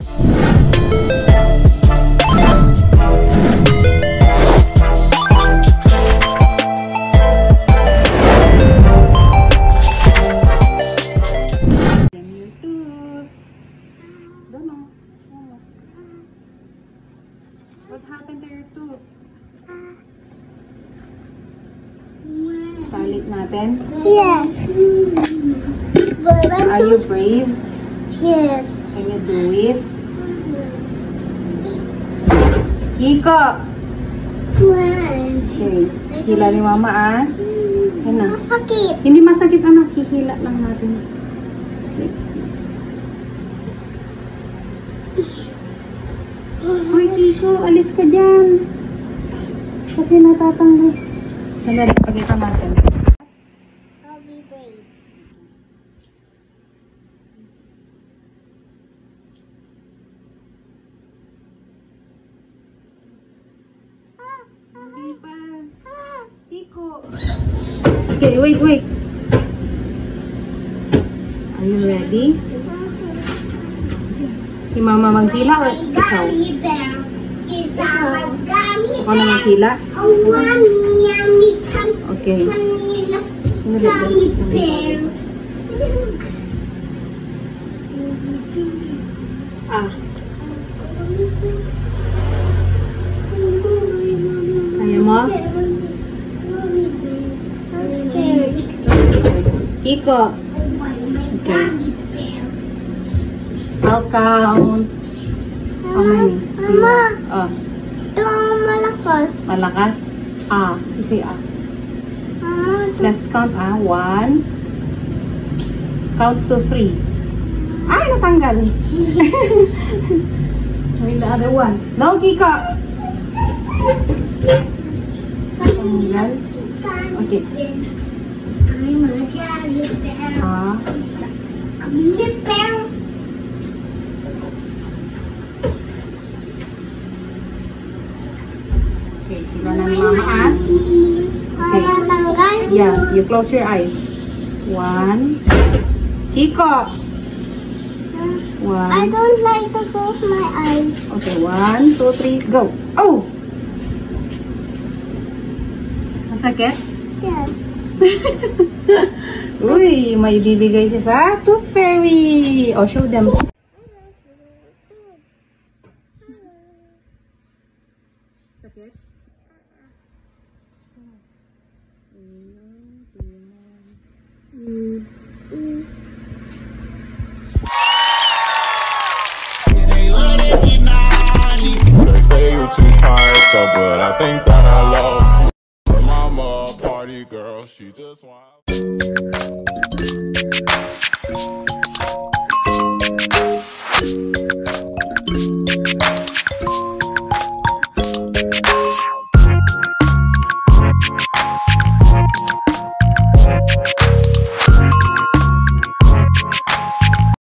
What happened to your tooth? Palit natin? Yes. Are you brave? Yes. Can you do it? Kiko! Okay. Hila ni mama ah. Yan na. Masakit. Hindi masakit anak. Hihila lang natin. Sleep. Hoy Kiko, alis ka dyan. Kasi natatanggal. Sandali, pakita natin. I'll be brave. Hindi pa. Kiko. Okay, wait. Are you ready? Si mama maghila o ikaw? Ako na maghila? Okay. Ah. Kaya mo? Kiko. Okay. I'll count. How many? Mama. Oh. Ito ang malakas. Malakas? Ah. Say ah. Mama. Let's count ah. 1. Count to 3. Ay, natanggal. Wait, the other one. No, Kiko. Natanggal. Okay. Ah. Okay, tingnan na ni mama ah. Okay. Yeah, you close your eyes. 1. Kiko. 1. I don't like to close my eyes. Okay, 1, 2, 3, go. Oh! Masakit? Yes. Uy, may bibigay siya sa Tooth Fairy. Oh, show them. Sakit? They say you're too tired, so but I think that I love you. Mama, party girl, she just wants.